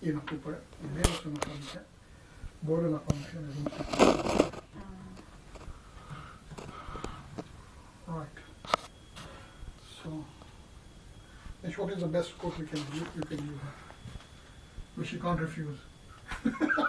inakupa idea tunafanya bora la function. Right. So, what is the best quote we can use? You can use that, which you can't refuse.